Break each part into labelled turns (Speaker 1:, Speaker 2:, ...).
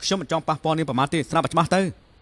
Speaker 1: ខ្ញុំមិនចង់ប៉ះពាល់នាងប្រមាថទេស្រាប់តែច្បាស់ទៅ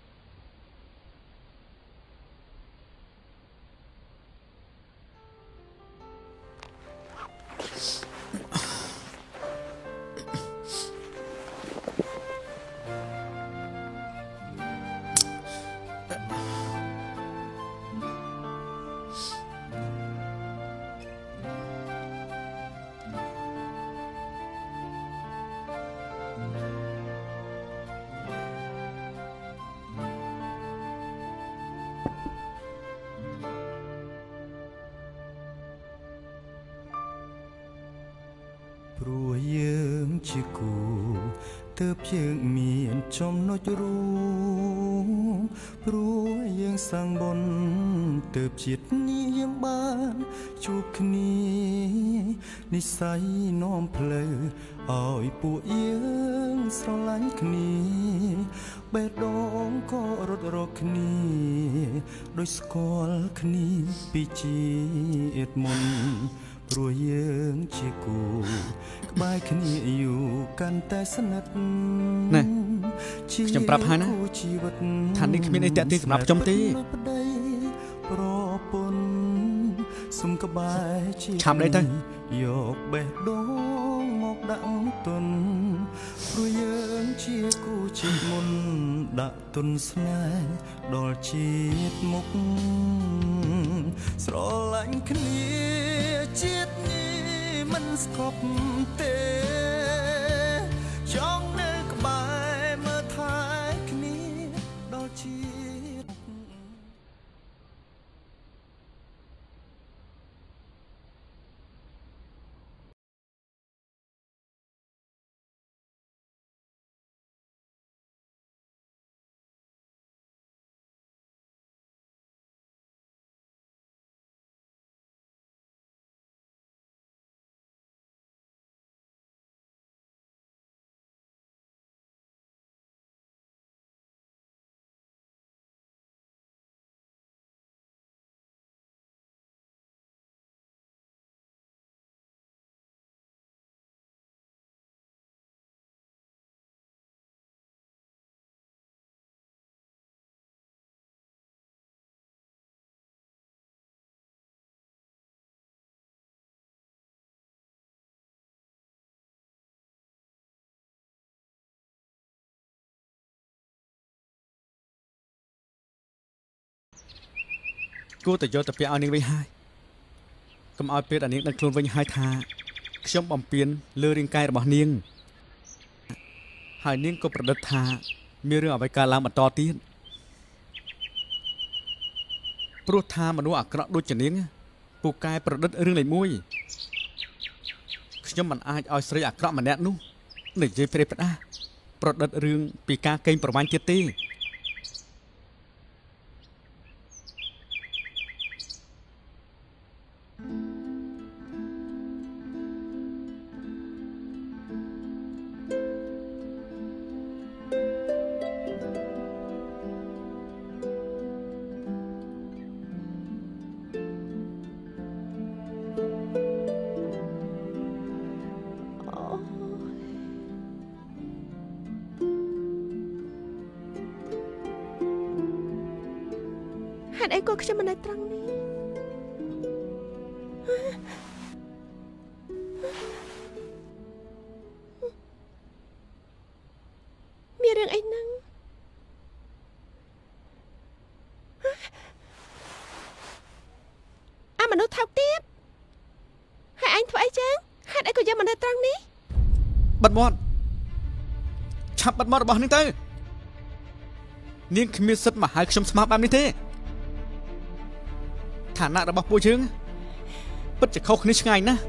Speaker 2: ព្រោះយើងជាគូទើបយើងមានចំណុចរួមព្រោះយើងសាងបុណ្យទើបជាតិនេះយើងបានជួបគ្នានិស្ស័យនាំផ្លូវឲ្យពួកយើងស្រឡាញ់គ្នាបេះដូងក៏រត់រកគ្នាដោយស្គាល់គ្នាពីជាតិមុនព្រោះយើងជាគូក្បែរគ្នាយូរកាន់តែស្និទ្ធ
Speaker 1: ណែខ្ញុំប្រាប់ហើយណាថានេះគ្មានអីតាក់ទាញសម្រាប់ខ្ញុំទេ
Speaker 2: ប្រពន្ធសុំក្បែរជា
Speaker 1: ឆាប់លេទៅ
Speaker 2: យកបេះដូងមកដាក់ទុនព្រោះយើងជាគូជាតិមុនដាក់ទុនស្នេហ៍ដល់ជាតិមុខស្រឡាញ់គ្នាជាតិនេះមិនស្កប់ទេចង់នៅក្បែរមើលថែគ្នាដល់ជាតិ
Speaker 1: គួរតែយកទៅពាក់ឲ្យនាងវិញហើយកុំឲ្យពេលអានាងដឹងខ្លួនវិញហើយថាខ្ញុំបំពេញលើរាងកាយរបស់នាងហើយនាងក៏ប្រឌិតថាមានរឿងអ្វីកើតឡើងបន្តទៀតព្រោះថាមនុស្សអាក្រក់ដូចជានាងពូកែប្រឌិតរឿងលេខ1ខ្ញុំមិនអាចឲ្យស្រីអាក្រក់ម្នាក់នោះនិយាយព្រេះផ្ដាស់ប្រឌិតរឿងពីការកេងប្រវ័ញ្ចទៀតទេ
Speaker 3: ហេតុអីក៏ខ្ញុំមិននៅត្រង់នេះមានរឿងអីហ្នឹងអាមនុស្សថោកទាបហើយអញធ្វើអីចឹងហេតុអីក៏យកមិននៅត្រង់នេះ
Speaker 1: បិទមាត់ឆាប់បិទមាត់របស់នាងទៅនាងគ្មានសិទ្ធិមកហៅខ្ញុំស្មាបែបនេះទេឋានៈរបស់ពួកយើងពិតជាខុសគ្នាឆ្ងាយណាស់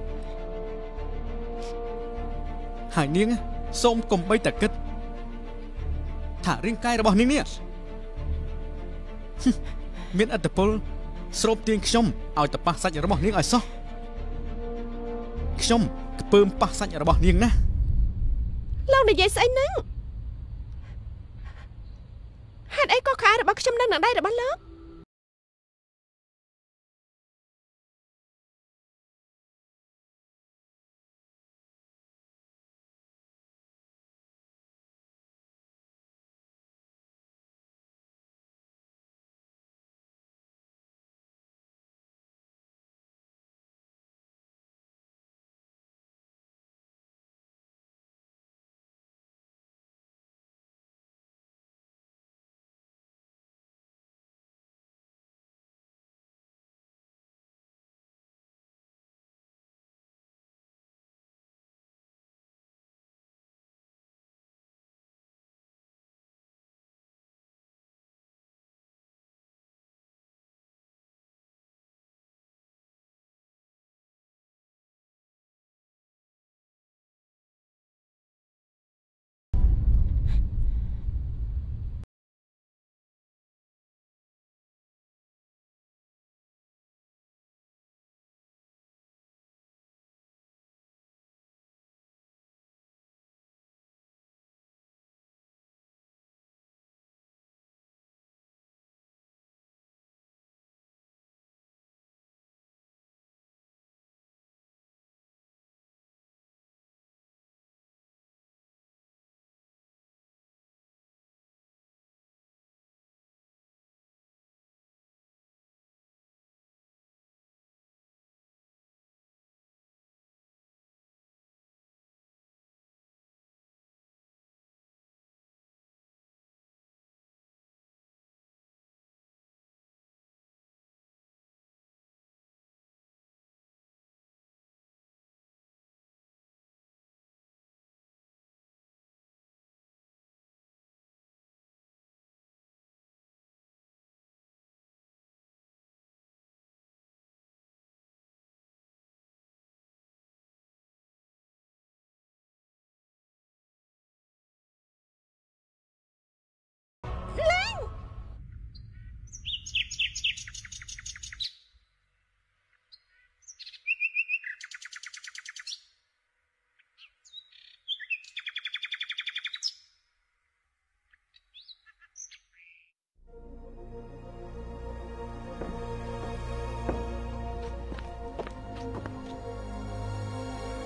Speaker 1: ហើយនាងសូមកុំបីតែគិតថារាងកាយរបស់នាងនេះមានឥទ្ធិពលស្រូបទាញខ្ញុំឲ្យទៅប៉ះសាច់របស់នាងឲ្យសោះខ្ញុំខ្ពើមប៉ះសាច់របស់នាងណា
Speaker 3: លោកនិយាយស្អីហ្នឹងហេតុអីក៏ខែរបស់ខ្ញុំនឹងដៃរបស់លោក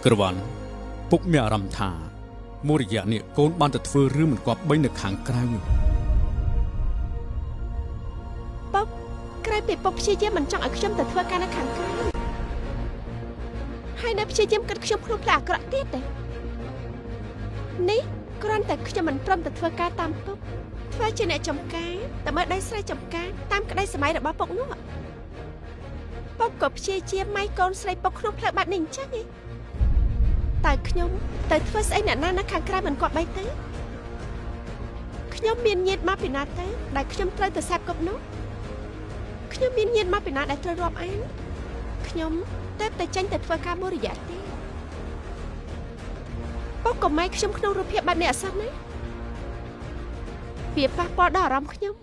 Speaker 1: ក្រវ៉ាន់ពុកមានអារម្មណ៍ថាមូរយៈនេះកូនបានទៅធ្វើរឿងមិនគប្បីនៅខាងក្រៅ
Speaker 3: ពុកក្រែងពីពុកព្យាយាមមិនចង់ឲ្យខ្ញុំទៅធ្វើការនៅខាងក្រៅហើយនៅព្យាយាមកាត់ខ្ញុំក្នុងផ្លូវអាក្រក់ទៀតទេនេះគ្រាន់តែខ្ញុំមិនព្រមទៅធ្វើការតាមពុកធ្វើជាអ្នកចំការតែមើលដៃស្រីចំការតាមក្តីសម័យរបស់ពុកនោះពុកក៏ព្យាយាមម៉ៃកូនស្រីពុកក្នុងផ្លូវបែបនេះអញ្ចឹងឯងតែខ្ញុំទៅធ្វើស្អីអ្នកណានៅខាងក្រៅមិនគាត់បីទេខ្ញុំមានញាតិមកពីណាទៅដែលខ្ញុំត្រូវទៅសាប់គប់នោះខ្ញុំមានញាតិមកពីណាដែលត្រូវរាប់អានខ្ញុំទៅចេញទៅធ្វើការមួយរយៈទេពុកក៏ម៉ៃខ្ញុំក្នុងរូបភាពបែបនេះអសោះណាវាប៉ះពាល់ដល់អារម្មណ៍ខ្ញុំ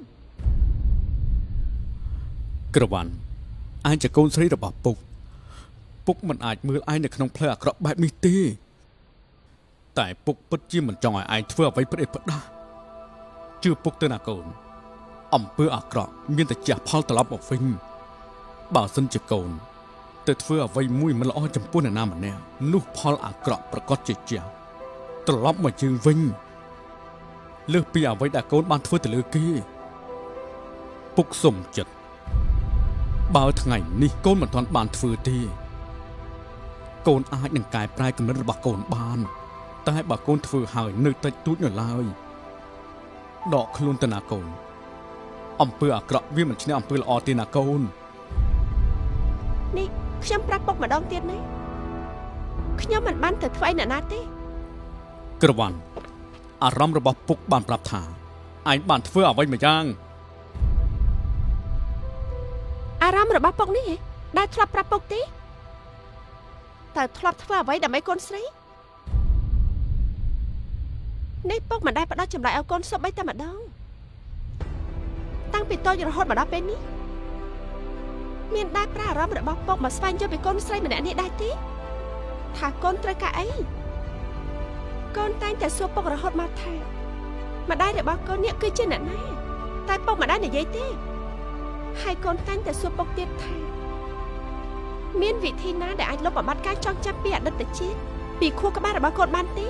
Speaker 1: ក្រវ៉ាន់ឯងជាកូនស្រីរបស់ពុកមិនអាចមើលឯងនៅក្នុងផ្លូវអាក្រក់បែបនេះទេតែពុកពិតជាមិនចង់ឲ្យឯងធ្វើអ្វីប្រេះផ្ដាស់ជឿពុកទៅណាកូនអំពើអាក្រក់មានតែជះផលត្រឡប់មកវិញបើសិនជាកូនទៅធ្វើអ្វីមួយមិនល្អចំពោះអ្នកណាម្នាក់នោះផលអាក្រក់ប្រកាសជាជះត្រឡប់មកយើងវិញលើសពីអ្វីដែលកូនបានធ្វើទៅលើគេពុកសុំចិត្តបើថ្ងៃនេះកូនមិនទាន់បានធ្វើទេកូនអាចនឹងកែប្រែគំនិតរបស់កូនបានតែបើកូនធ្វើហើយនៅតិចតួចនៅឡើយដកខ្លួនទៅណាកូនអំពើអាក្រក់វាមិនឈ្នះអំពើល្អទេណាកូន
Speaker 3: នេះខ្ញុំប្រាប់ពុកម្ដងទៀតណាខ្ញុំមិនបានទៅធ្វើឲ្យអ្នកណាទេ
Speaker 1: ក្រវ៉ាន់អារម្មណ៍របស់ពុកបានប្រាប់ថាឯងបានធ្វើអ្វីមួយយ៉ាង
Speaker 3: អារម្មណ៍របស់ពុកនេះដែលធ្លាប់ប្រាប់ពុកទេតើធ្លាប់ធ្វើអ្វីដើម្បីកូនស្រីនេះពុកមិនដែលផ្ដោតចម្លើយឲ្យកូនសុបបីតែម្ដងតាំងពីតូចរហូតមកដល់ពេលនេះមានដែរប្រាអារម្មណ៍របស់ពុកមកស្វែងយល់ពីកូនស្រីម្នាក់នេះដែរទេថាកូនត្រូវការអីកូនតែងតែសួរពុករហូតមកថាម្ដាយរបស់កូននេះគឺជាអ្នកណាតែពុកម្ដាយនិយាយទេហើយកូនតែងតែសួរពុកទៀតថាមានវិធីណាដែលអាចលុបបំបាត់ការចងចាំពីអតីតជាតិពីខួរក្បាលរបស់កូនបានទេ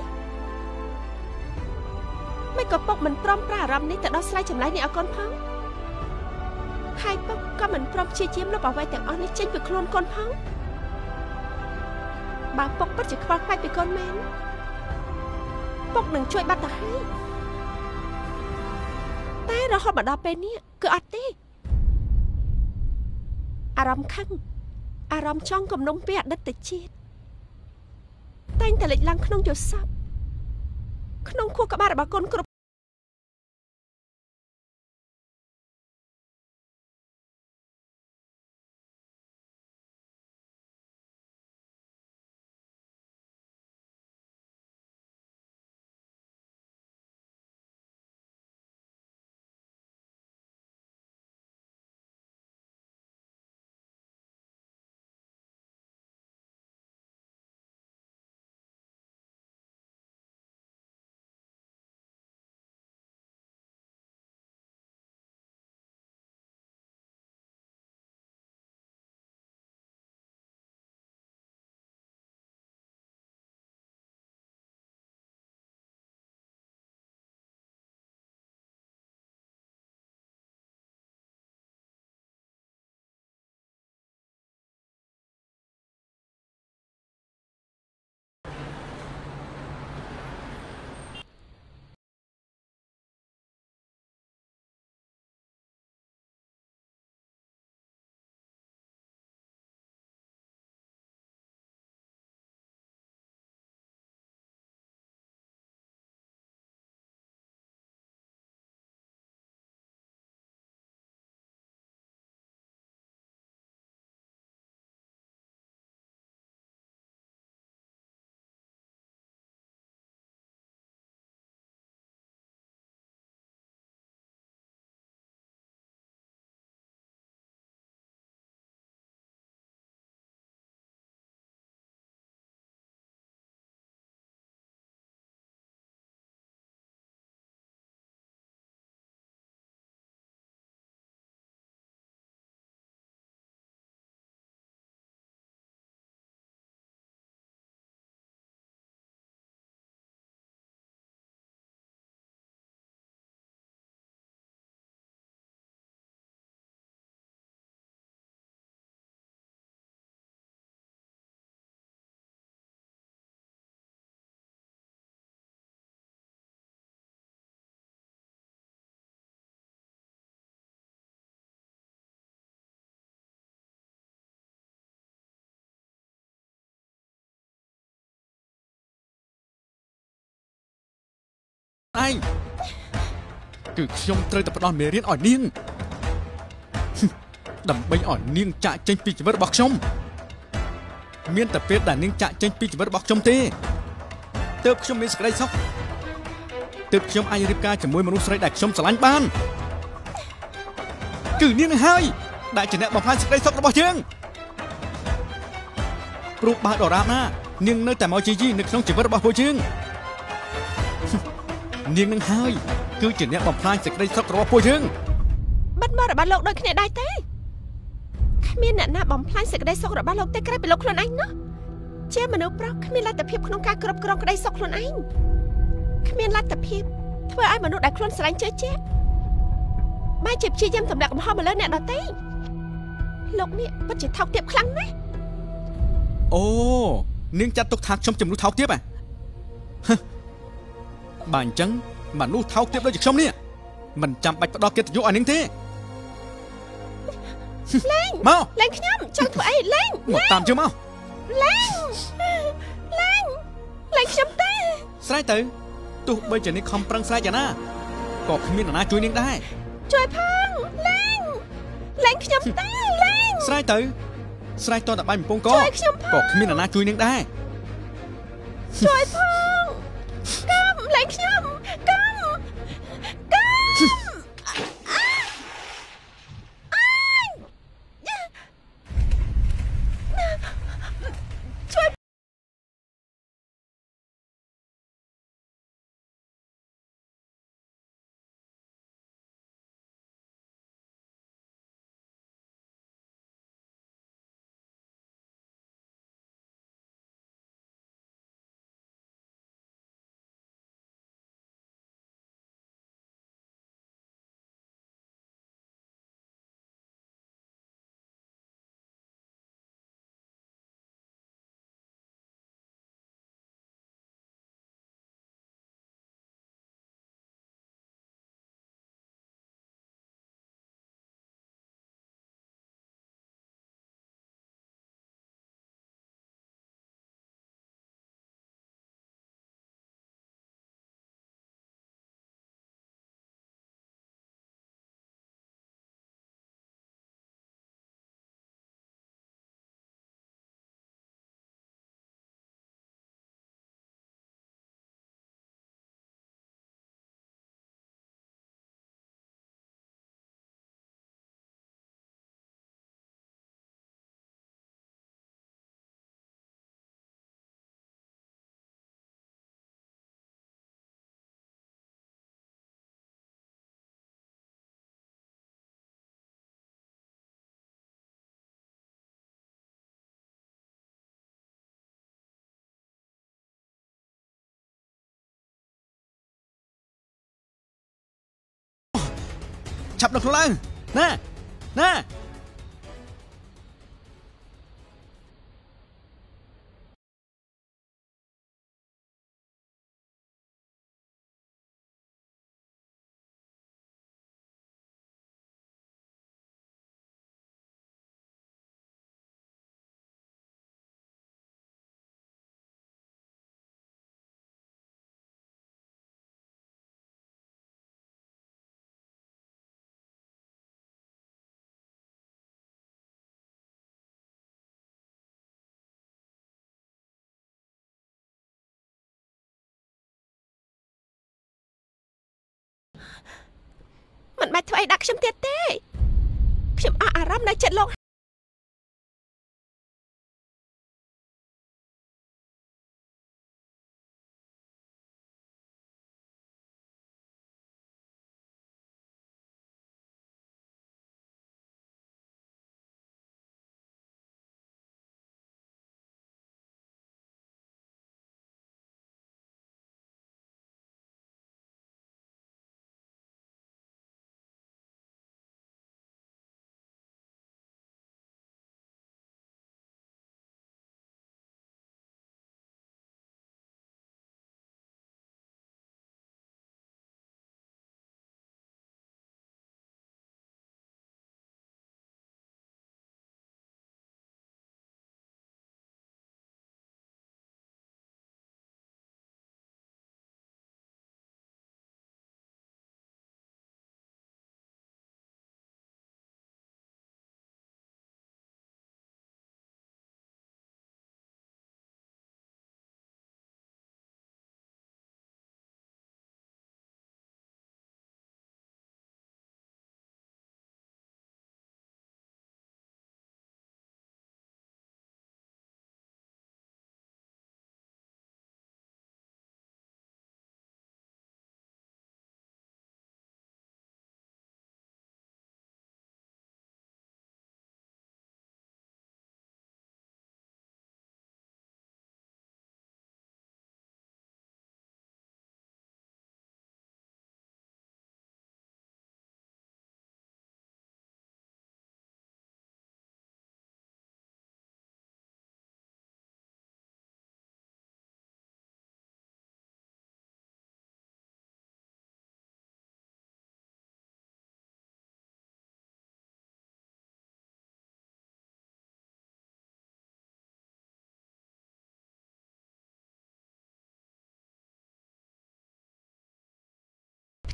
Speaker 3: មិនក៏ពុកមិនព្រមប្រាអារម្មណ៍នេះទៅដល់ស្រីចម្លែកនេះឲ្យកូនផងហើយពុកក៏មិនព្រមព្យាយាមលុបអ្វីទាំងអស់នេះចេញពីខ្លួនកូនផងបើពុកពិតជាខ្វល់ខ្វាយពីកូនមែនពុកនឹងជួយបាត់ទៅហើយតែរហូតមកដល់ពេលនេះគឺអត់ទេអារម្មណ៍ខឹងអារម្មណ៍ចង់គំនុំពីអតីតជាតិតែងតែលេចឡើងក្នុងយល់សប្តិក្នុងខួរក្បាលរបស់កូនគ្រប់
Speaker 1: ឯងគឺខ្ញុំត្រូវតែផ្ដល់មេរៀនឲ្យនាងដើម្បីឲ្យនាងចាក់ចេញពីជីវិតរបស់ខ្ញុំមានតែពេលដែលនាងចាក់ចេញពីជីវិតរបស់ខ្ញុំទេទើបខ្ញុំមានសេចក្តីសុខទើបខ្ញុំអាចរៀបការជាមួយមនុស្សស្រីដែលខ្ញុំស្រឡាញ់បានគឺនាងនឹងហើយដែលជាអ្នកបំផ្លាញសេចក្តីសុខរបស់យើងព្រោះបើដរាបណានាងនៅតែមកជីជីនៅក្នុងជីវិតរបស់ពួកយើងនាងនឹងហើយគឺជាអ្នកបំផ្លាញសេចក្តីសុខរបស់ពួកយើង
Speaker 3: បាត់មករបស់លោកដូចគ្នាដែរទេគ្មានអ្នកណាបំផ្លាញសេចក្តីសុខរបស់លោកទេក្រៅពីលោកខ្លួនឯងនោះជាមនុស្សប្រុសគ្មានលទ្ធភាពក្នុងការគ្រប់គ្រងក្តីសុខខ្លួនឯងគ្មានលទ្ធភាពធ្វើឲ្យមនុស្សដែលខ្លួនស្រឡាញ់ជឿជាក់បែរជាព្យាយាមទម្លាក់កំហុសមកលើអ្នកដទៃលោកនេះពិតជាថោកទាបខ្លាំងណាស់
Speaker 1: អូនាងចាត់ទុកថាខ្ញុំជំនួសថោកទាបបើអញ្ចឹងមនុស្សថោកទាបដូចជាខ្ញុំនេះមិនចាំបាច់ផ្ដោតកិត្តិយសឲ្យនាងទេ
Speaker 3: លេង
Speaker 1: មក
Speaker 3: លេងខ្ញុំចង់ធ្វើអីលេង
Speaker 1: មកតាមជើងមក
Speaker 3: លេងខ្ញុំទេ
Speaker 1: ស្រែកទៅទោះបីជានាងខំប្រឹងស្រែកយ៉ាងណាក៏គ្មាននរណាជួយនាងដែរ
Speaker 3: ជួយផងលេងខ្ញុំទេលេង
Speaker 1: ស្រែកទៅស្រែកតតែបាញ់បំពង់ក៏គ្មាននរណាជួយនាងដែរ
Speaker 3: ជួយផងកំលេងខ្ញុំកំ
Speaker 1: ឆាប់ដល់ខ្លួនឡើងណា
Speaker 3: មិនបាច់ធ្វើអីដាក់ខ្ញុំទៀតទេខ្ញុំអស់អារម្មណ៍នៅចិត្តលោក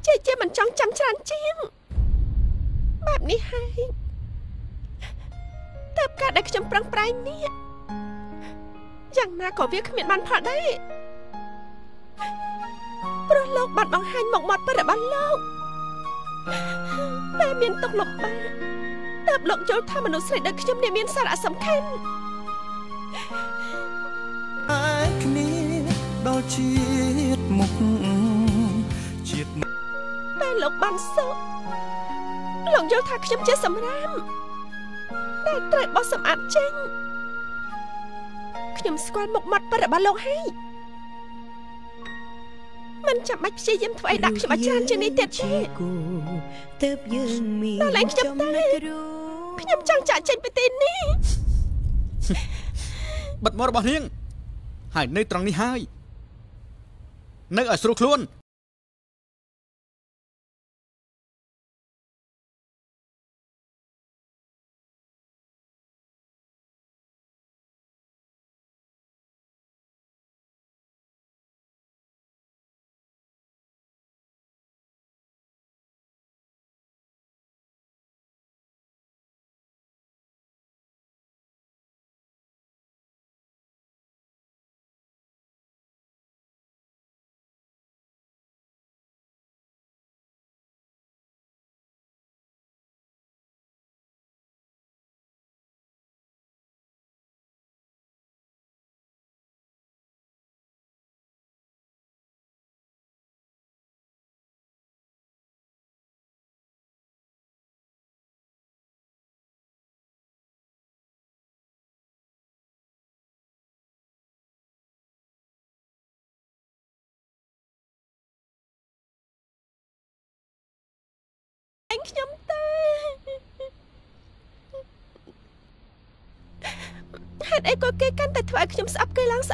Speaker 3: ជាមិនចង់ចាំច្រើនជាងបែបនេះហើយតើបការដែលខ្ញុំប្រឹងប្រែងនេះយ៉ាងណាក៏វាគ្មានបានផលដែរព្រោះលោកបានបង្ហាញមុខមាត់ពិតរបស់លោកតែមានទុកលំបាកតើបលោកយល់ថាមនុស្សស្រីដូចខ្ញុំនេះមានសារៈសំខាន់
Speaker 2: ហើយគ្នាដល់ជាតិមុខជាតិ
Speaker 3: តែលោកបានសុខលោកយល់ថាខ្ញុំជាសម្រាមតែត្រូវបោះសម្អាតចេញខ្ញុំស្គាល់មុខមាត់ពិតរបស់លោកហើយមិនចាំបាច់ព្យាយាមធ្វើឲ្យដាក់ខ្ញុំឲ្យច្រើនជាងនេះទៀតទេ
Speaker 4: ទើបយើងមាន
Speaker 3: ចំណុចខ្ញុំចង់ចាក់ចេញពីទីនេះ
Speaker 1: បិទមាត់របស់នាងហើយនៅត្រង់នេះហើយនៅឲ្យស្រួលខ្លួន
Speaker 3: ខ្ញុំទេហេតុអីក៏គេកាន់តែធ្វើឲ្យខ្ញុំស្អប់គេឡើង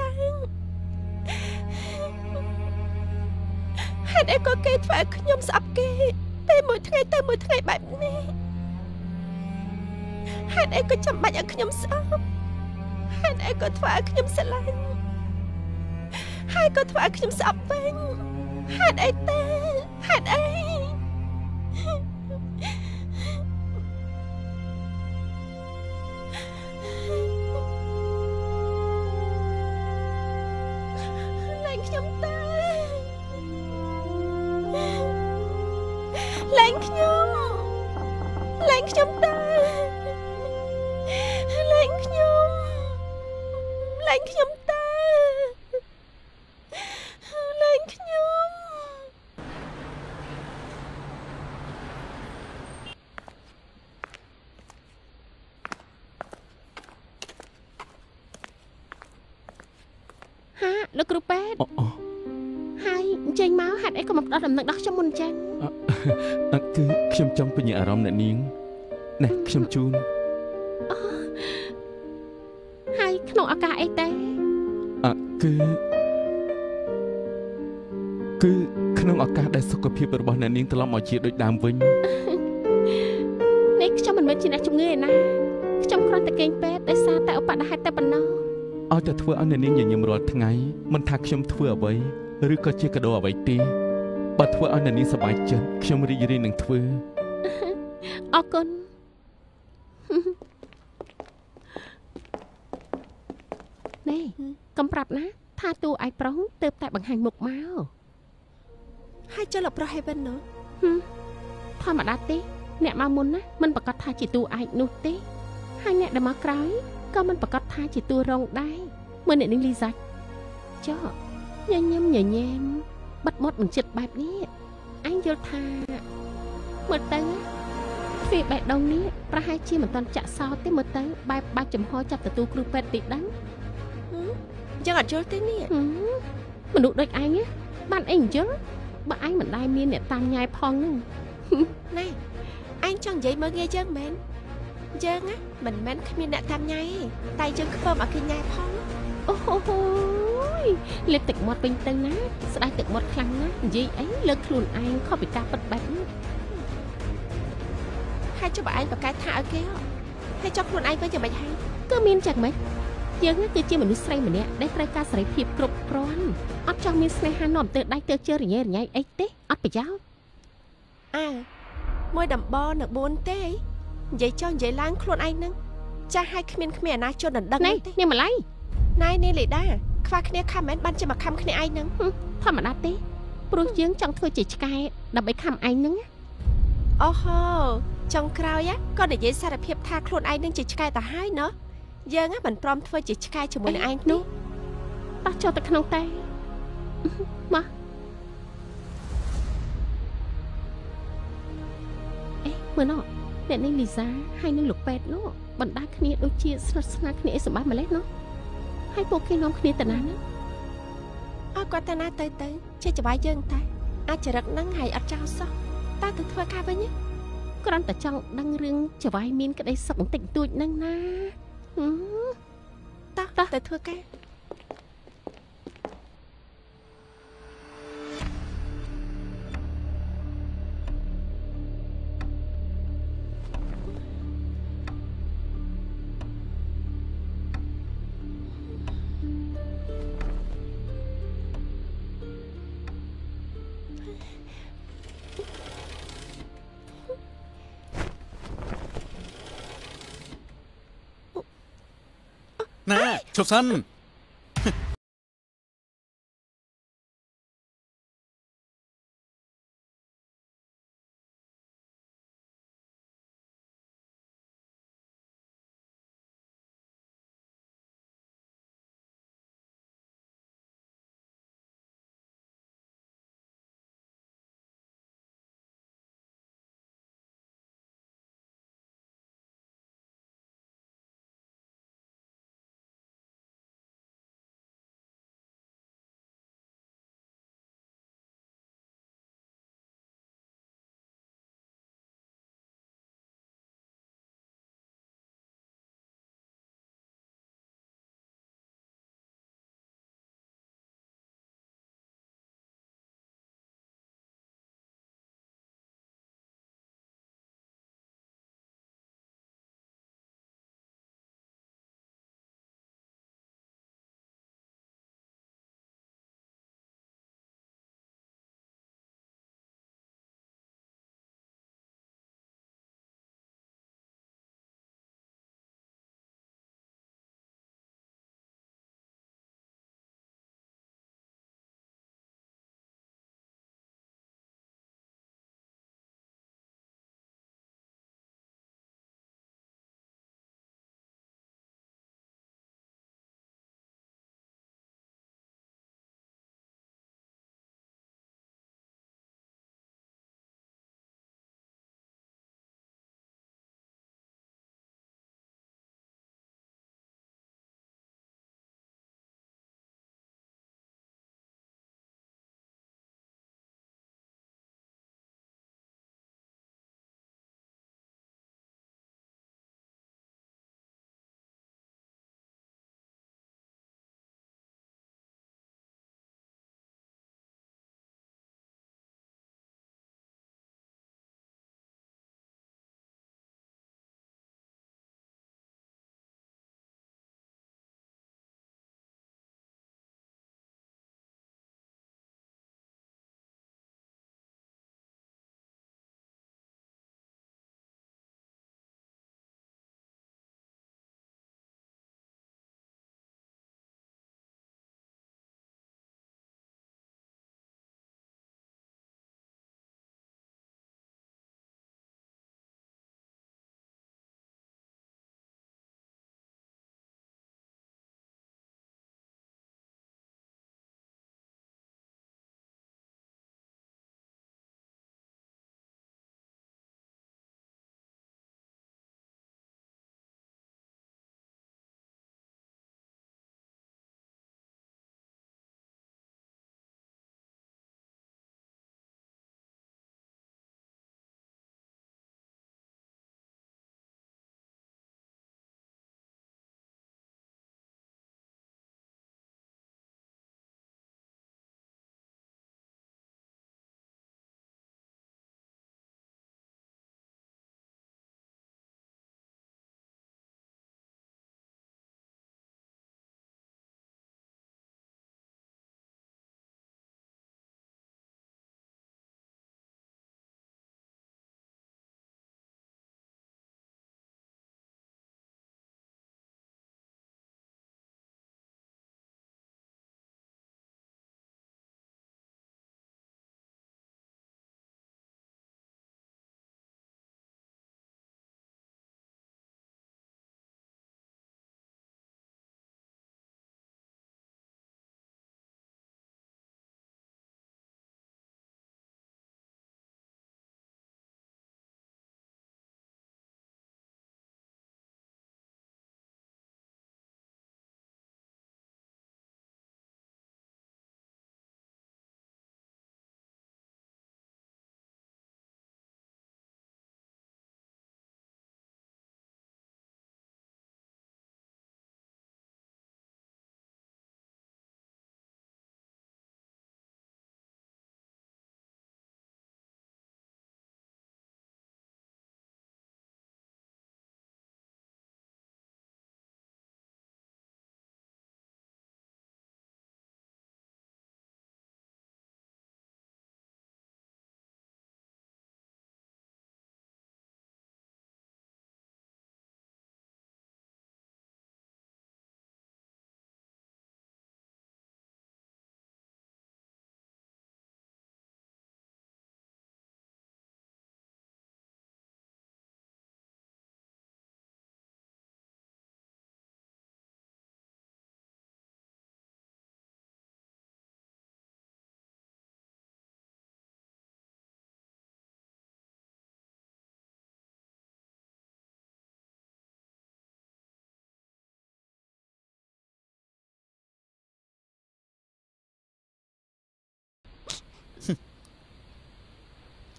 Speaker 3: ហេតុអីក៏គេធ្វើឲ្យខ្ញុំស្អប់គេតែមួយថ្ងៃបែបនេះហេតុអីក៏ចាំបាច់ឲ្យខ្ញុំស្អប់ហេតុអីក៏ធ្វើឲ្យខ្ញុំស្រឡាញ់ហើយក៏ធ្វើឲ្យខ្ញុំស្អប់វិញហេតុអីទេហេតុអីលែងខ្ញុំទេលែងខ្ញុំទេលែងខ្ញុំហាលោកគ្រូពេទ្យហើយចេញមកហេតុអីក៏មកផ្ដោតដំណឹងដល់ខ្ញុំមុនចឹង
Speaker 5: គឺខ្ញុំចង់ពញ្ញាអារម្មណ៍អ្នកនាងណែខ្ញុំជូន
Speaker 3: ហើយក្នុងឱកាសអីទេ
Speaker 5: គឺក្នុងឱកាសដែលសុខភាពរបស់អ្នកនាងត្រឡប់មកជាដូចដើមវិញ
Speaker 3: នេះខ្ញុំមិនមែនជាអ្នកជំងឺឯណាខ្ញុំគ្រាន់តែគេងពេទ្យដោយសារតែឧបទ្ទហេតុតែប៉ុណ្ណោះ
Speaker 5: ឲ្យតែធ្វើឲ្យអ្នកនាងញញឹមរាល់ថ្ងៃមិនថាខ្ញុំធ្វើអ្វីឬក៏ជាកាដូអ្វីទេបើធ្វើឲ្យអ្នកនាងសប្បាយចិត្តខ្ញុំរីករាយនឹងធ្វើ
Speaker 3: អរគុណនេះកុំប្រាប់ណាថាតួឯងប្រុសទៅតែបង្ហាញមុខមកហើយចុះលោកប្រុសហេវិននោះធម្មតាទេអ្នកមកមុនណាមិនប្រកាសថាជាតួឯងនោះទេហើយអ្នកដែលមកក្រោយក៏មិនប្រកាសថាជាតួរងដែរមើលអ្នកនាងលីសាច់ចុះញញឹមបិទមាត់នឹងចិត្តបែបនេះអញយល់ថាមើលទៅទ្វារបេះដូងនេះប្រហែលជាមិនទាន់ចាក់សោទេមើលទៅបែបបាច់ចំហចាប់ទទួលគ្រូពេទ្យទីដឹងយ៉ាងអត់យល់ទេនេះមនុស្សដូចឯងបានអីយល់បើឯងមិនដែលមានអ្នកតាមញ៉ាយផងនឹងណែឯងចង់និយាយមើលងាយយើងមែនយើងមិនមែនគ្មានអ្នកតាមញ៉ាយទេតែយើងខ្ពើមឲ្យគេញ៉ាយផងអូហូលេបទឹកមាត់ពេញទៅណាស្ដាយទឹកមាត់ខ្លាំងណាស់និយាយអីលើកខ្លួនឯងខុសពីការពិតបែបនេះហើយចុះបើឯងប្រកែកថាឲ្យគេហើយចុះខ្លួនឯងវិញយ៉ាងម៉េចហើយគឺមានចឹងម៉េចយើងគឺជាមនុស្សស្រីម្នាក់ដែលត្រូវការសេរីភាពគ្រប់គ្រាន់អត់ចង់មានស្នេហានាំទៅដៃទៅជើរញ៉ៃអីទេអត់ប្រយោជន៍អើមួយដំបងនៅ4ទេនិយាយចោះនិយាយឡើងខ្លួនឯងនឹងចាស់ឲ្យគ្មានអាណាជនដណ្ដឹងទេនេះម្ល៉េះណៃនេះលីដាខ្វះគ្នាខំមែនបានជាមកខំគ្នាឯងនឹងធម្មតាទេព្រោះយើងចង់ធ្វើជាឆ្កែដើម្បីខំឯងនឹងអូហូចុងក្រោយក៏និយាយសារភាពថាខ្លួនឯងនឹងជាឆ្កែទៅហើយណោះយើងមិនព្រមធ្វើជាឆ្កែជាមួយនឹងឯងនោះតោះចូលទៅក្នុងតែមកអេមើលណោះអ្នកនាងលីសាហើយនឹងលោកពេទ្យនោះបណ្ដាគ្នាដូចជាស្និទ្ធស្នាលគ្នាអីសម្រាប់ម្លេះណោះហើយពួកគេនាំគ្នាទៅណាហ្នឹងអើគាត់ទៅណាទៅជាច្បាយយើងតែអាចចរិតហ្នឹងហើយអត់ចោលសោះតើទៅធ្វើការវិញគ្រាន់តែចង់ដឹងរឿងច្បាយមានក្តីសុខបន្តិចបន្តួចហ្នឹងណាតោះទៅធ្វើការ
Speaker 1: ណែឈប់សិន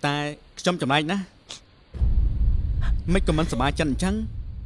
Speaker 1: តែខ្ញុំចំណែកណាមិនក៏មិនសប្បាយចិត្តអញ្ចឹង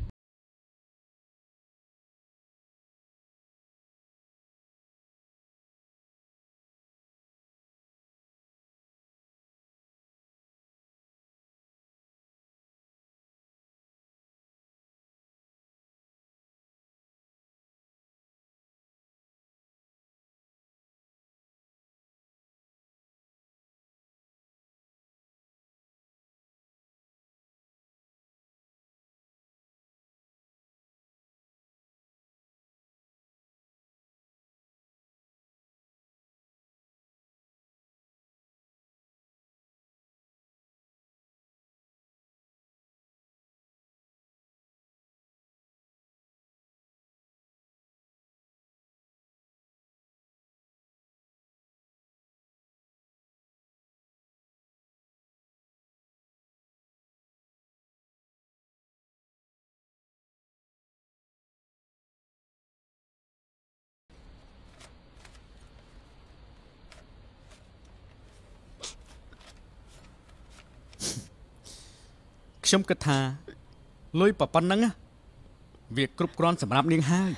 Speaker 1: ខ្ញុំគិតថាលុយប៉ុណ្ណឹងវាគ្រប់គ្រាន់សម្រាប់នាងហើយ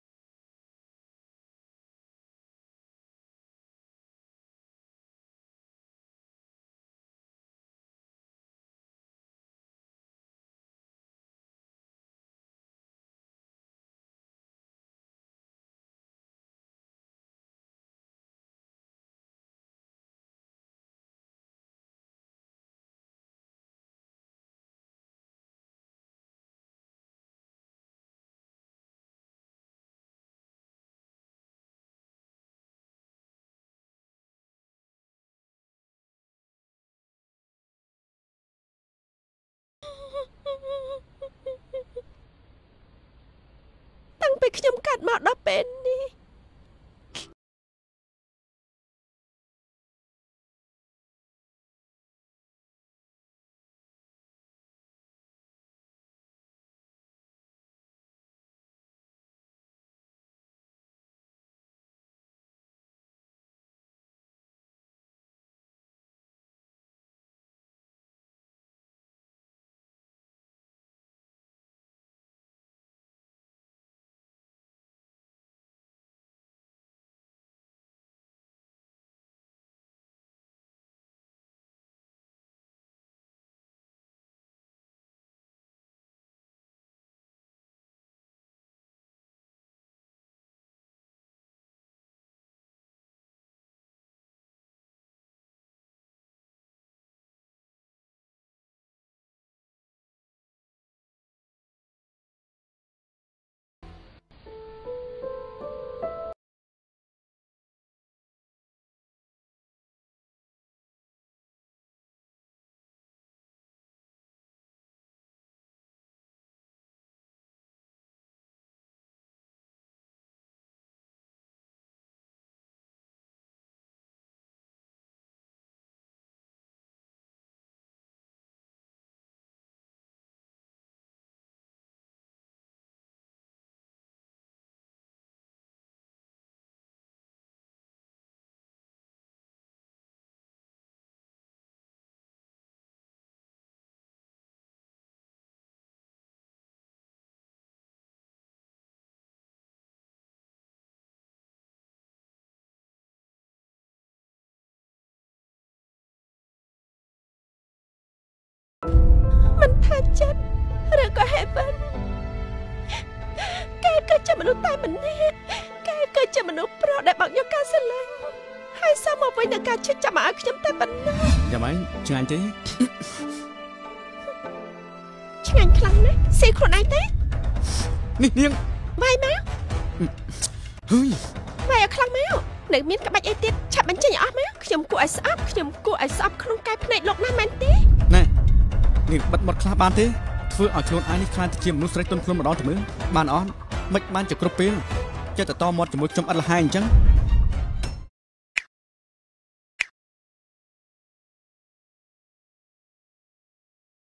Speaker 3: តាំងពីខ្ញុំកាត់មកដល់ពេលនេះមិនថាចិត្តឬក៏ហេតុវិញគេគឺជាមនុស្សតែម្នាក់គេគឺជាមនុស្សប្រុសដែលបង្យកការស្រឡាញ់ហើយសមមកវិញនឹងការឈឺចាប់មកឲ្យខ្ញុំតែប៉ុណ្ណោះ
Speaker 1: យ៉ាងម៉េចឆ្ងាញ់ទេ
Speaker 3: ឆ្ងាញ់ខ្លាំងណាស់ស៊ីខ្លួនឯងទេ
Speaker 1: នេះនាង
Speaker 3: វាយមក
Speaker 1: ហើយ
Speaker 3: វាយឲ្យខ្លាំងមកនៅមានក្បាច់អីទៀតឆាប់បញ្ចេញអស់មកខ្ញុំគួរឲ្យស្អប់ខ្ញុំគួរឲ្យស្អប់ក្នុងកាយភ្នែកលោកណាស់មែនទេ
Speaker 1: ណែនាងបិទមាត់ខ្លះបានទេធ្វើឲ្យខ្លួនឯងនេះខ្លាចទៅជាមនុស្សស្រីទន់ខ្លួនម្ដងទៅមើលបានអត់មិនបានជាគ្រប់ពេលចិត្តតមាត់ជាមួយខ្ញុំអត់លះហើយអញ្ចឹង